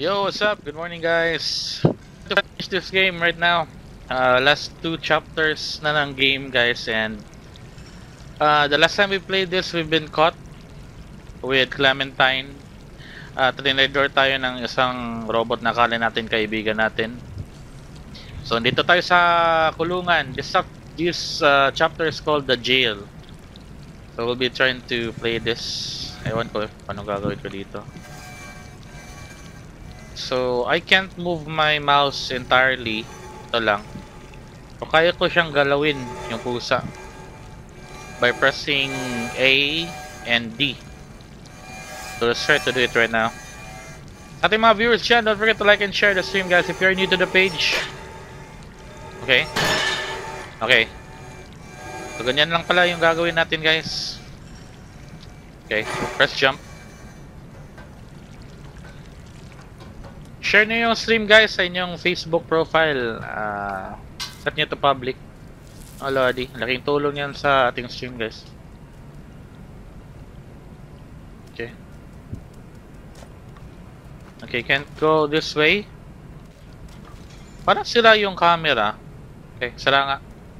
Yo, what's up? Good morning, guys. To finish this game right now. Last two chapters na ng game, guys, and the last time we played this, we've been caught with Clementine. Trinidor tayo ng isang robot na akala natin kaibigan natin. So, dito tayo sa kulungan. This chapter is called The Jail. So, we'll be trying to play this. Ewan ko paano gagawin ko dito. So, I can't move my mouse entirely. Ito lang. So, kaya ko siyang galawin, yung pusa, by pressing A and D. So, let's try to do it right now. Ating mga viewers dyan, don't forget to like and share the stream, guys, if you're new to the page. Okay? Okay. So, ganyan lang pala yung gagawin natin, guys. Okay, press jump. Share nyo yung stream, guys, sa inyong Facebook profile. Set nyo to public. Lodi, laking tulong yan sa ating stream, guys. Okay. Okay, can't go this way. Parang sira yung camera. Okay, sira nga.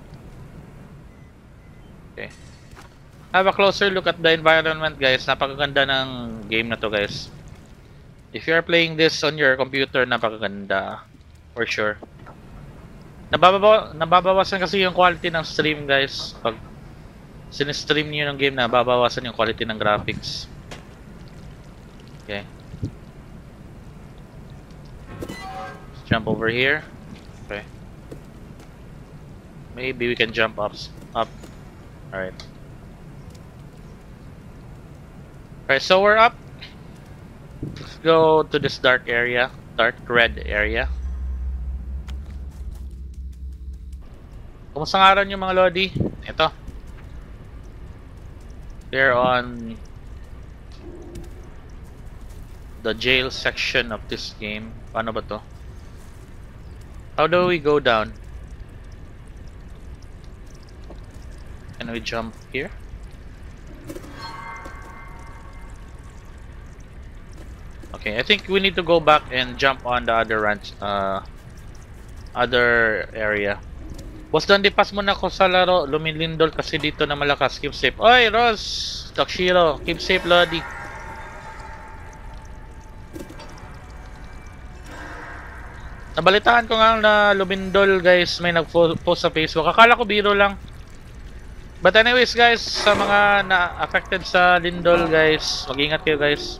Okay. Have a closer look at the environment, guys. Napakaganda ng game na to, guys. If you are playing this on your computer, napakaganda. For sure. Nababawasan kasi yung quality ng stream, guys. Pag sinistream niyo ng game, nababawasan yung quality ng graphics. Okay. Let's jump over here. Okay. Maybe we can jump up. Alright. Alright, so we're up. Let's go to this dark area. Dark red area. Kumusta nga araw nyo, mga Lodi? Ito. We're on the jail section of this game. Paano ba to? How do we go down? Can we jump here? Okay, I think we need to go back and jump on the other ranch, other area. Boss Dondi, pass muna ako sa laro. Lumilindol kasi dito na malakas. Keep safe. Oy, Ross! Takshiro, keep safe, Lodi. Nabalitaan ko nga na lumindol, guys. May nag-post sa Facebook. Akala ko biro lang. But anyways, guys, sa mga na-affected sa lindol, guys, mag-ingat kayo, guys.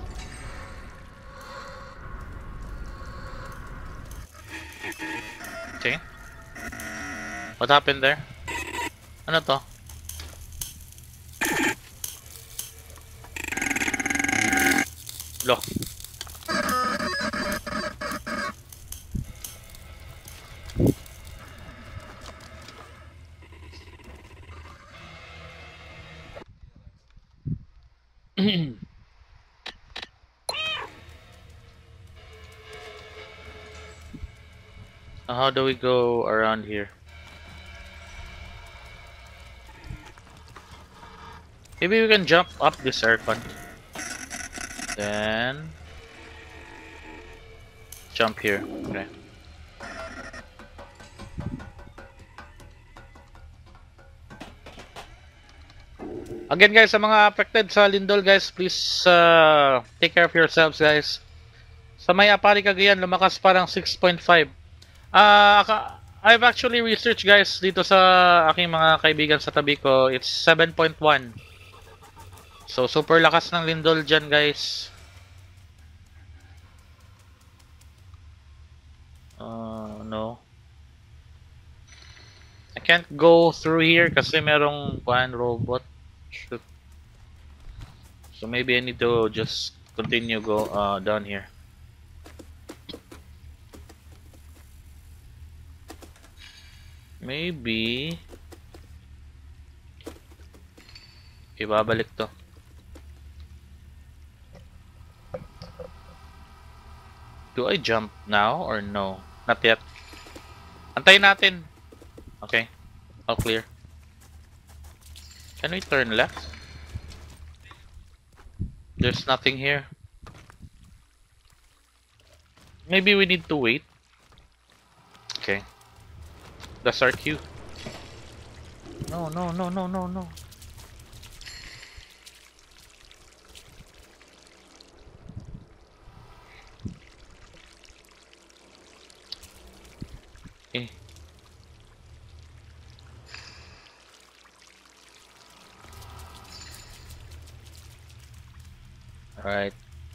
Okay. What happened there? Ano to? Lo. How do we go around here? Maybe we can jump up this aircon. Then jump here. Okay. Again, guys, sa mga affected sa lindol, guys, please take care of yourselves, guys. Sa may Apari, Cagayan, lumakas parang 6.5. I've actually researched, guys, dito sa aking mga kaibigan sa tabi ko. It's 7.1. So, super lakas ng lindol dyan, guys. No. I can't go through here kasi merong robot. Shoot. So, maybe I need to just continue go down here. Maybe ibabalik to. Do I jump now or no? Not yet. Antayin natin. Okay. All clear. Can we turn left? There's nothing here. Maybe we need to wait. Okay. That's our cue. No, no, no, no, no, no. Okay. Alright.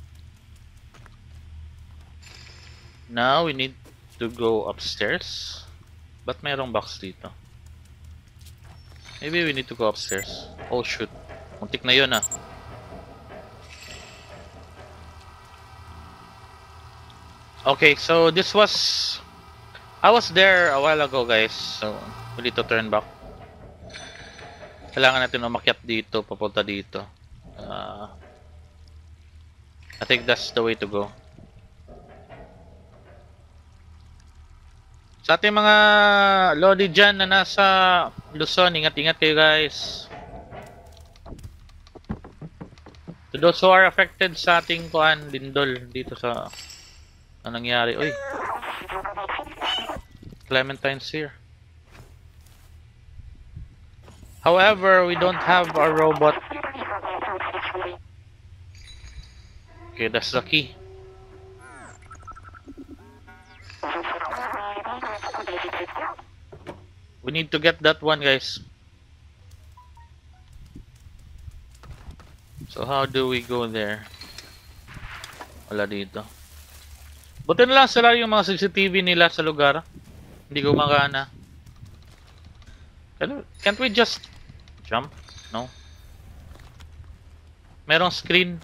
Now we need to go upstairs. Ba't mayroong box dito? Maybe we need to go upstairs. Oh shoot. Muntik na yun ah. Okay, so this was... I was there a while ago guys. So, we need to turn back. Kailangan natin umakyat dito, papunta dito. I think that's the way to go. Sa ating mga lodi dyan na nasa Luzon, ingat-ingat kayo guys. To those who are affected sa ating kuan, lindol dito sa ano nangyari. Uy! Clementine's here. However, we don't have a robot. Okay, that's the key. We need to get that one, guys. So how do we go there? Wala dito. Buti na lang sila yung mga CCTV nila sa lugar. Hindi gumagana. Can't we just jump? No. Merong screen.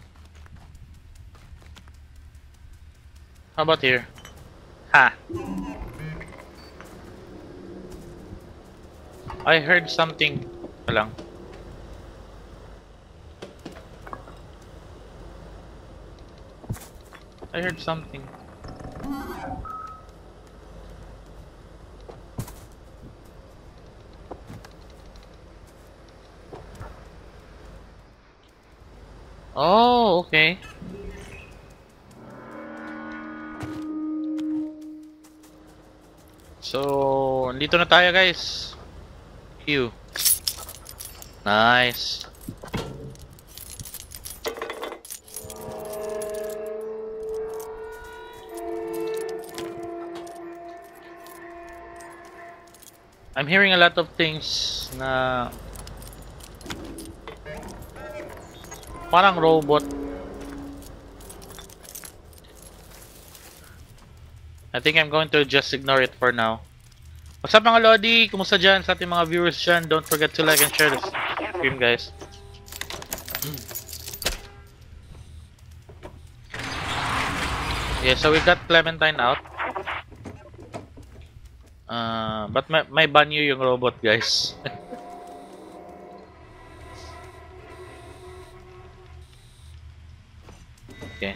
How about here? Ha! I heard something. Lang. I heard something. Oh, okay. So, dito na tayo guys. Q. Nice. I'm hearing a lot of things na parang robot. I think I'm going to just ignore it for now. What's up mga Lodi? Kumusta dyan sa ating mga viewers dyan? Don't forget to like and share this stream guys. Yeah, so we got Clementine out. But may banyo yung robot guys. Okay.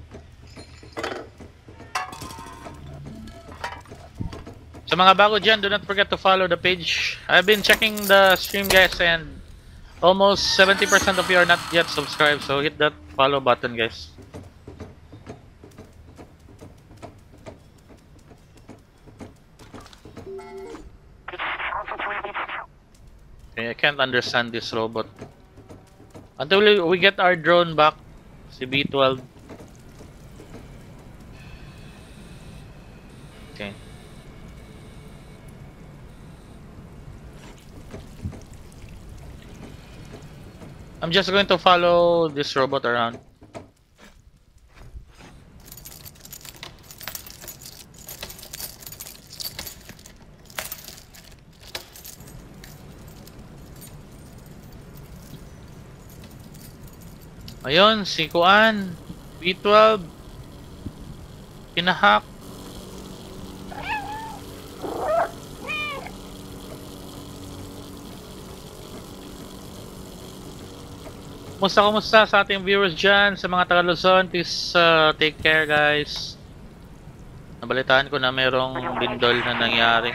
So mga bago dyan, do not forget to follow the page. I've been checking the stream guys and almost 70% of you are not yet subscribed. So hit that follow button guys. Okay, I can't understand this robot. Until we get our drone back. Si B12. Okay. I'm just going to follow this robot around. Ayun, si Kuan, B12, kinahak. Kumusta sa ating viewers dyan, sa mga taga Luzon, please take care guys. Nabalitaan ko na merong lindol na nangyari.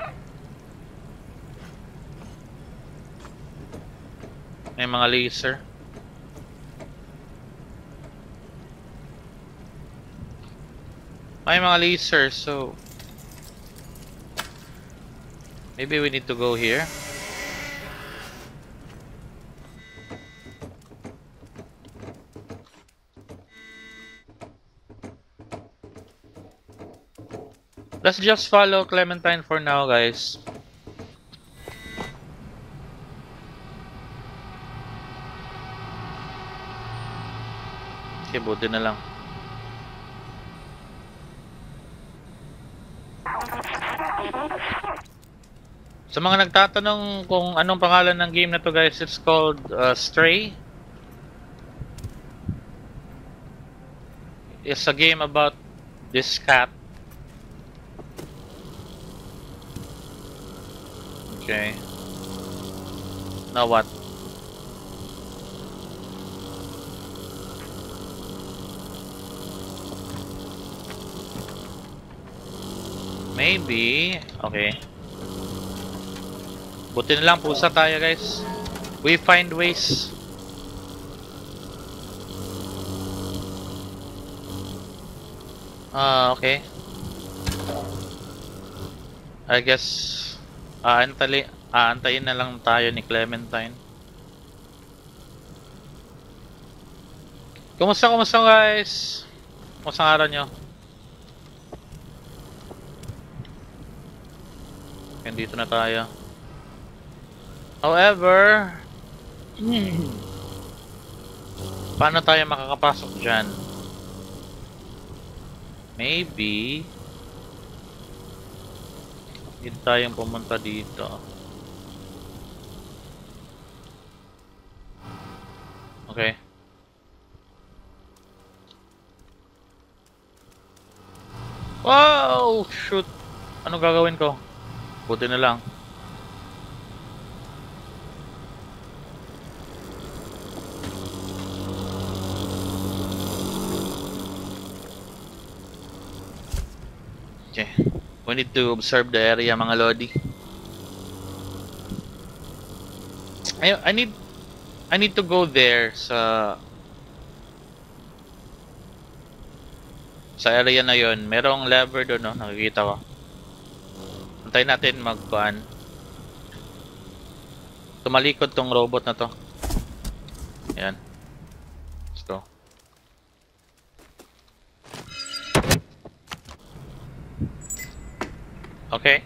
May mga laser. May mga lasers, so maybe we need to go here. Let's just follow Clementine for now, guys. Okay, buti na lang. Sa mga nagtatanong kung anong pangalan ng game na to, guys, it's called Stray. It's a game about this cat. Okay. Now what? Maybe. Okay. Buti na lang pusa tayo, guys. We find ways. Okay. I guess aantayin na lang tayo ni Clementine. Kumusta guys? Kumusta ang araw nyo? Dito na tayo. However, paano tayo makakapasok dyan? Maybe hindi tayong pumunta dito. Okay. Wow! Shoot! Ano gagawin ko? Buti na lang. Okay. We need to observe the area, mga lodi. I need to go there sa area na yon. Merong lever doon, no? Nakikita ko. Antayin natin magkuhan. Tumalikod tong robot na to. Ayan. Let's go. Okay.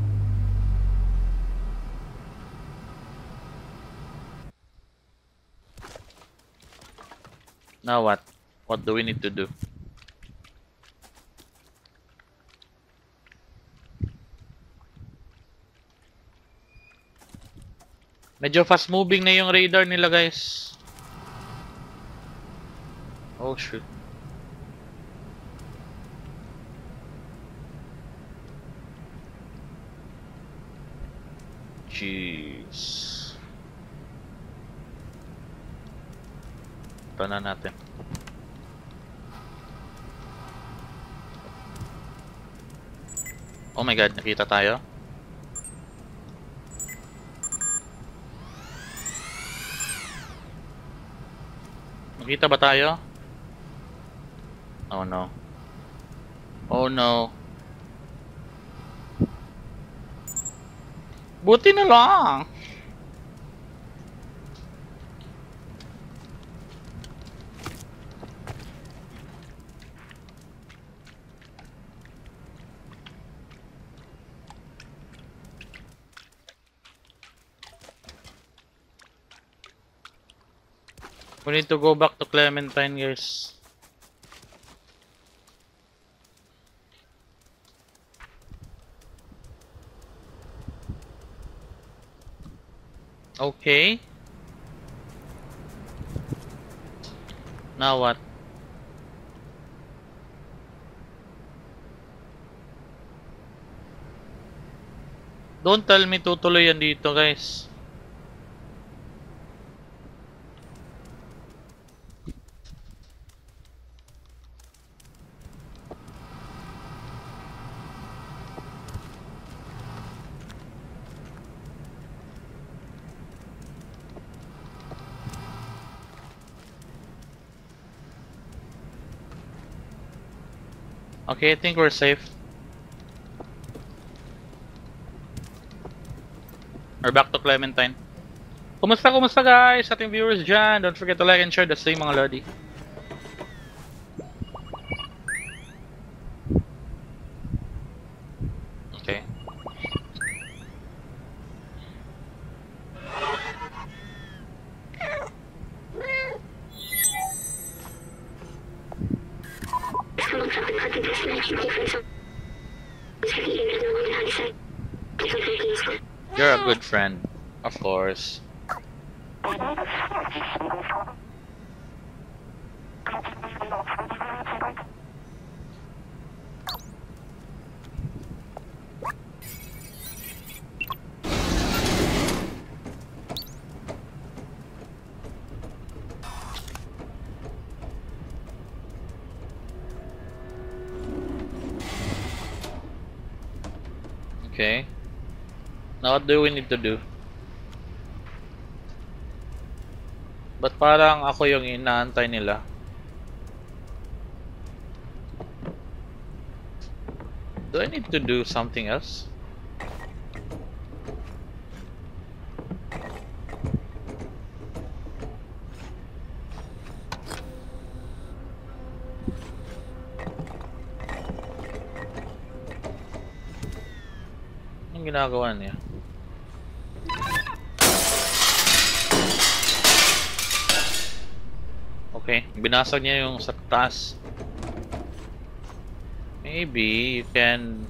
Now what? What do we need to do? Medyo fast moving na yung radar nila, guys. Oh shoot. Jeez. Ito na natin. Oh my god, nakita tayo. Nakita ba tayo? Oh no. Oh no. Buti na lang. We need to go back to Clementine, guys. Okay. Now what? Don't tell me tutuloy yan dito, guys. Okay, I think we're safe. We're back to Clementine. Kumusta guys? Ating viewers dyan. Don't forget to like and share the same mga lodi. Okay. You're a good friend. Of course. Okay. Now what do we need to do? Ba't parang ako yung inaantay nila? Do I need to do something else? Anong ginagawa niya? Okay, binasag niya yung sa taas. Maybe you can...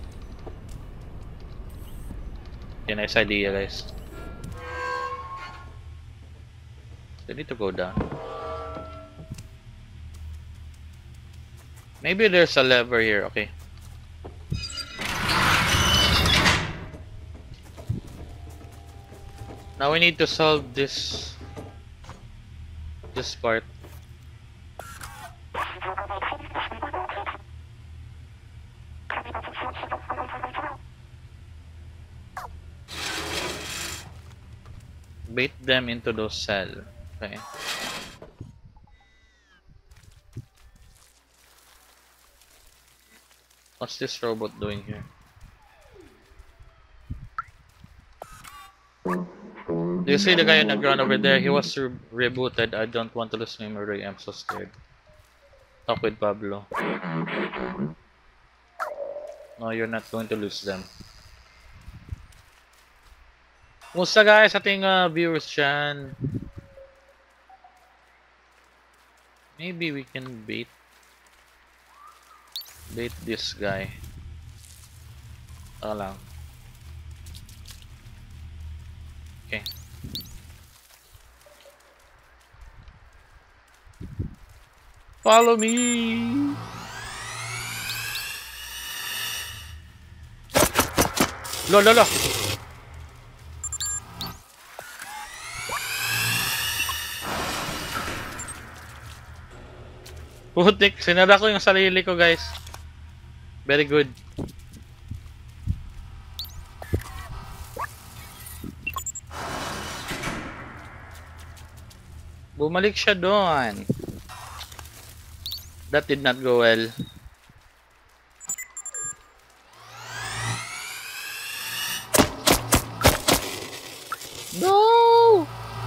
Nice idea guys. I need to go down. Maybe there's a lever here, okay. Now we need to solve this part. Bait them into those cells. Okay. What's this robot doing here? Do you see the guy on the ground over there? He was rebooted. I don't want to lose memory. I'm so scared. Talk with Pablo. No, you're not going to lose them. Musta guys ating viewers dyan. Maybe we can bait this guy. Lang. Okay. Follow me. Lo. Putik, sinara ko yung sarili ko guys. Very good. Bumalik siya doon. That did not go well. No!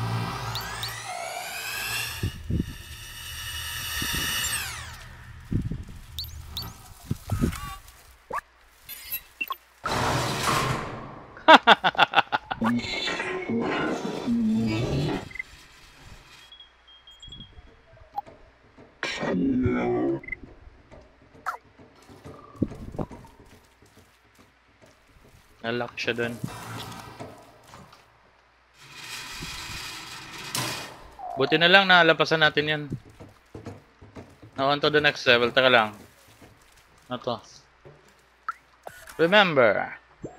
Nalock siya dun. Buti na lang nalampasan natin yan. Now on to the next level. Taka lang. Ano to? Remember.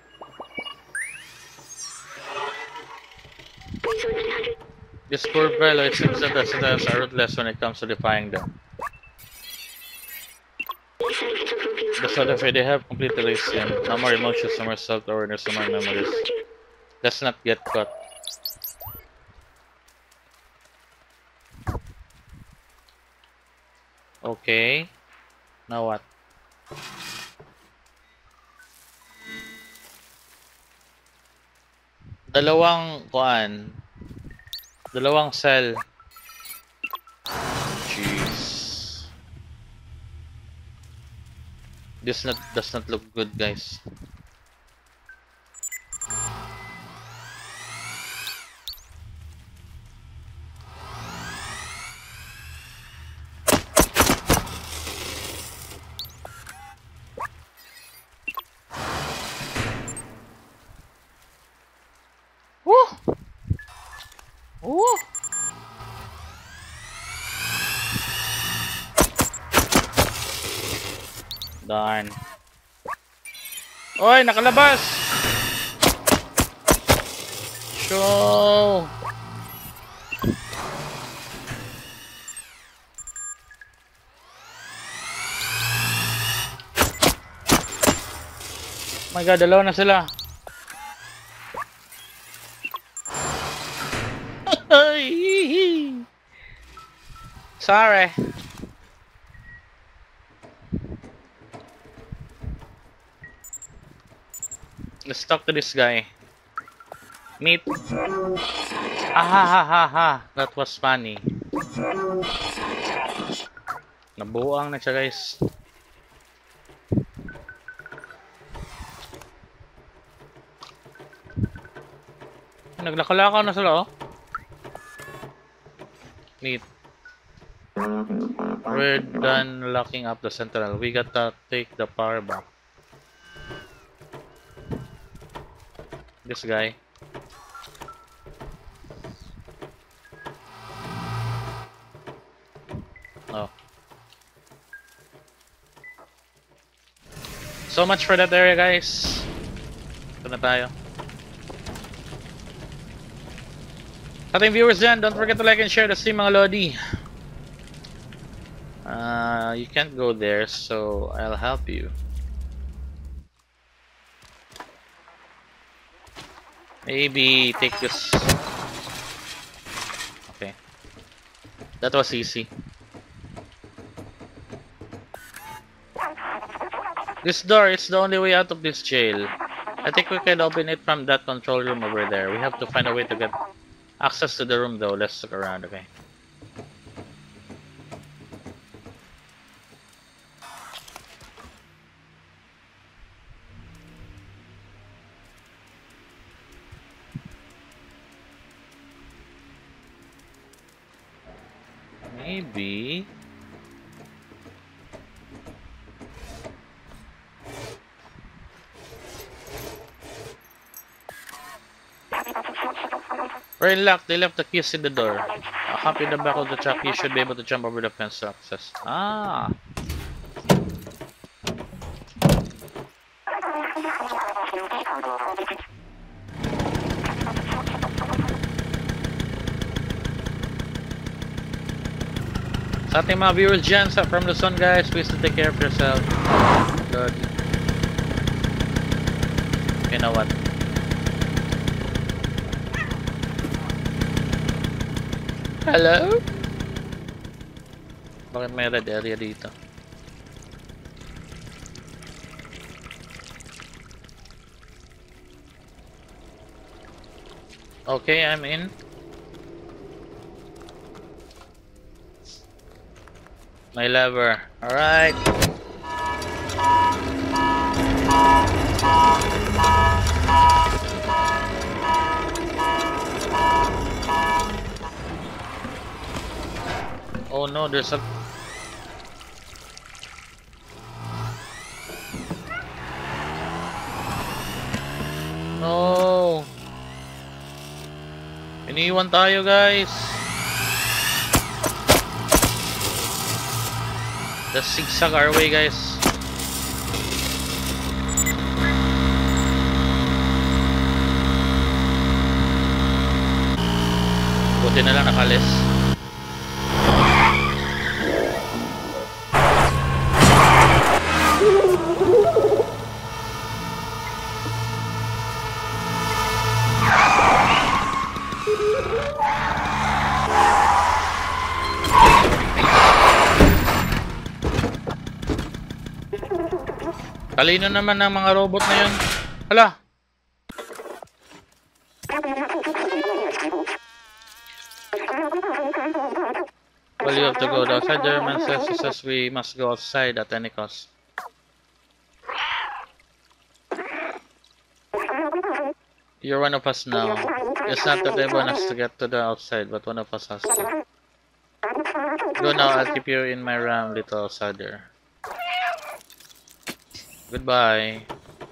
This poor fellow, it seems that the citizens are ruthless when it comes to defying them. The sort of way they have completely erased him. No more emotions, no more self-awareness, no more memories. Let's not get caught. Okay. Now what? Dalawang kuan. Dalawang cell. Jeez. This does not look good, guys. Woo! Woo! Darn. Oy, nakalabas! Show! Oh my god, dalawa na sila. Sorry. Let's talk to this guy. Meet. Ah ha ha ha ha. That was funny. Nabuang na siya, guys. Naglakalakaw na sila, oh. Meet. We're done locking up the central. We gotta take the power back. This guy. Oh. So much for that area, guys. Ito na tayo. Sa ating viewers dyan, don't forget to like and share the stream, mga Lodi. You can't go there, so I'll help you. Maybe take this. Okay. That was easy. This door is the only way out of this jail. I think we can open it from that control room over there. We have to find a way to get access to the room though. Let's look around, okay? Maybe. We're locked. They left the keys in the door. A copy in the back of the truck. You should be able to jump over the fence to access. Ah. Sa ating mga viewers dyan from the sun, guys, please to take care of yourself. Good. You know what? Hello? Bakit may red area dito? Okay, I'm in. My lever. Alright. Oh no, there's a... No! Iniwan tayo, guys! Just zigzag our way, guys. Buti na lang nakalis. Talino naman ng mga robot na yun. Hala! Well, you have to go outside. The man says we must go outside at any cost. You're one of us now. It's not that everyone has to get to the outside, but one of us has to. Go now, I'll keep you in my RAM, little outsider. Goodbye.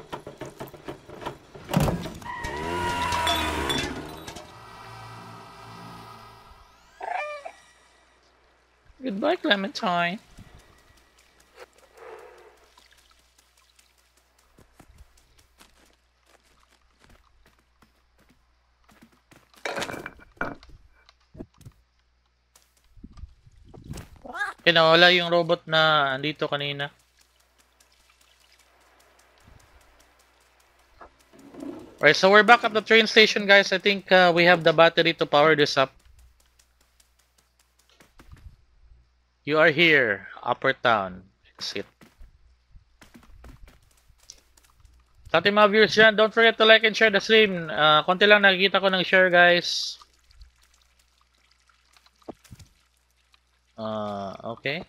Goodbye, Clementine. Nawala yung robot na andito kanina. Alright, so we're back at the train station, guys. I think we have the battery to power this up. You are here, Upper Town. Exit. Sa ating mga viewers dyan, don't forget to like and share the stream. Konti lang nakikita ko ng share, guys. Okay.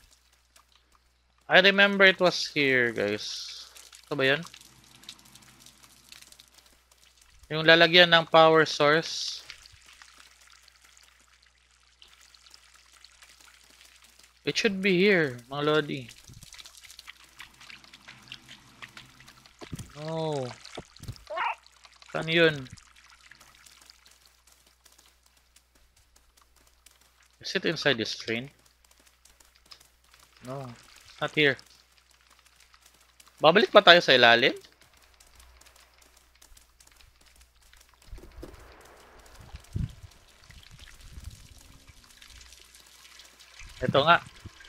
I remember it was here, guys. Ito ba yun? Yung lalagyan ng power source. It should be here, mga lodi. No. Saan yun? Is it inside this train? No, not here. Babalik pa tayo sa ilalim? Ito nga.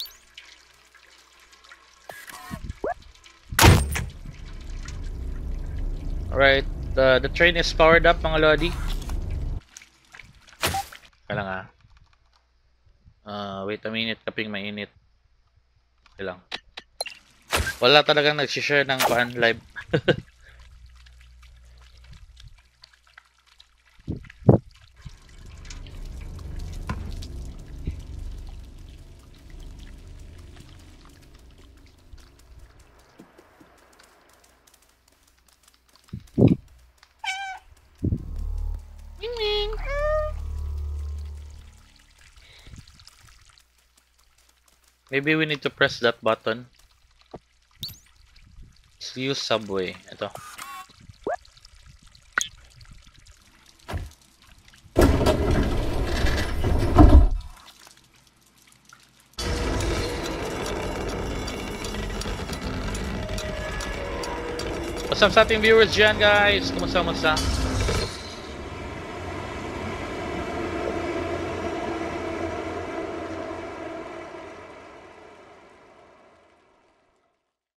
Alright, the train is powered up, mga lodi. Kaya nga. Wait a minute, kaping mainit. Okay lang. Wala talagang nagsishare ng paan live. Maybe we need to press that button. Let's use subway. Ito. What's up sa ating viewers dyan, guys? Kumusta?